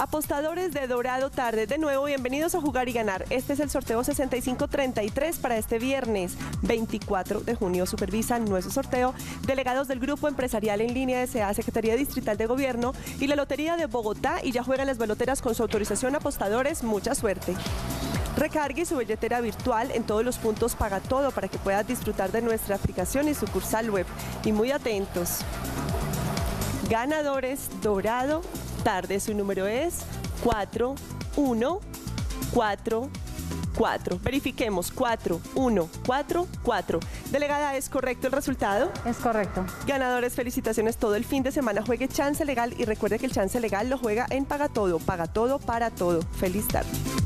Apostadores de Dorado Tarde, de nuevo, bienvenidos a Jugar y Ganar. Este es el sorteo 6533 para este viernes 24 de junio. Supervisan nuestro sorteo delegados del Grupo Empresarial en Línea S.A., Secretaría Distrital de Gobierno y la Lotería de Bogotá. Y ya juegan las baloteras con su autorización. Apostadores, mucha suerte. Recargue su billetera virtual en todos los puntos Paga Todo para que puedas disfrutar de nuestra aplicación y sucursal web. Y muy atentos. Ganadores Dorado Tarde, su número es 4144. Verifiquemos, 4144. Delegada, ¿es correcto el resultado? Es correcto. Ganadores, felicitaciones. Todo el fin de semana juegue Chance Legal y recuerde que el Chance Legal lo juega en Paga Todo para todo. Feliz tarde.